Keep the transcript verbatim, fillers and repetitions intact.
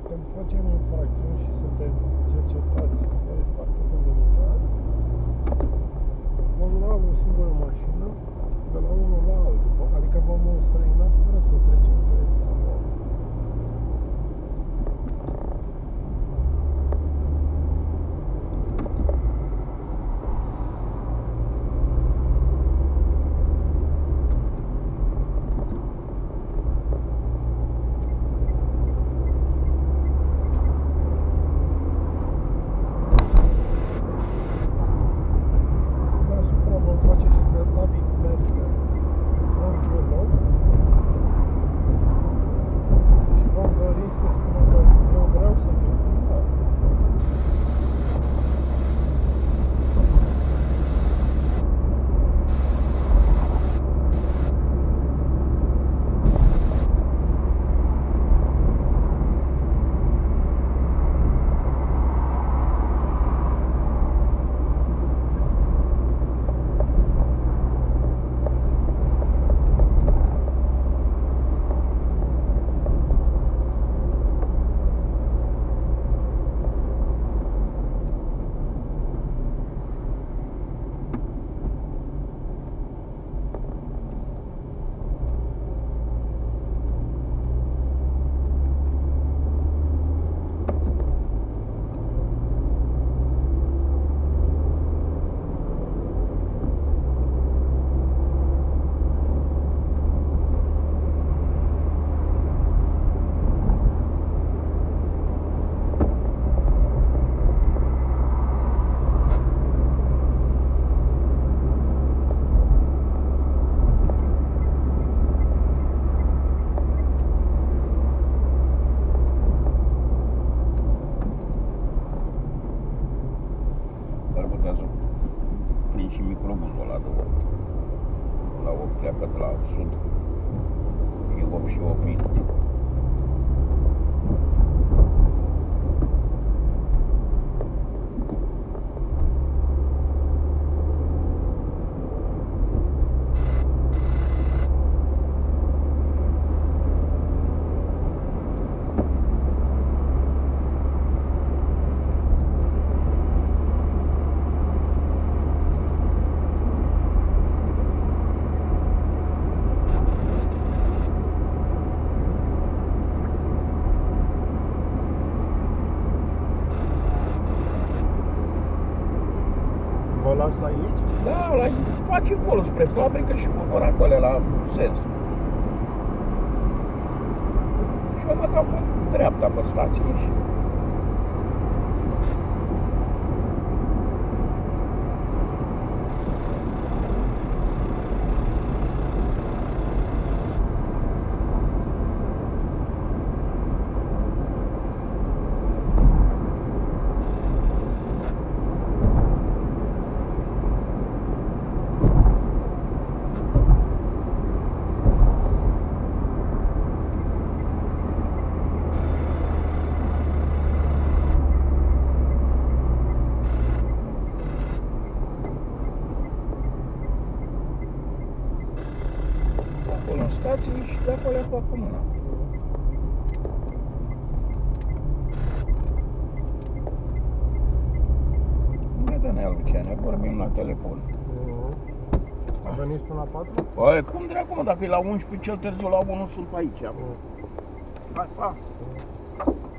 când facem infracțiuni și suntem cercetați de parchetul militar, vom lua o singură mașină de la unul la altul, adică vom înstrăina fără să trecem pe tramvau. Și microbuzul ăla de opt. La opt pleacă de la sud. E opt și opt minute. Vă las aici? Da, la face acolo spre fabrică și vor acolo la sens. Și eu mă dau pe dreapta pe stație și... acolo în stație și de acolo fac cu mâna. Nu dă-ne al Luciane, vorbim la telefon. A venit până la patru? Păi, cum dracu, mă, dacă e la unsprezece, cel târziu la unu sunt pe aici. Hai, pa!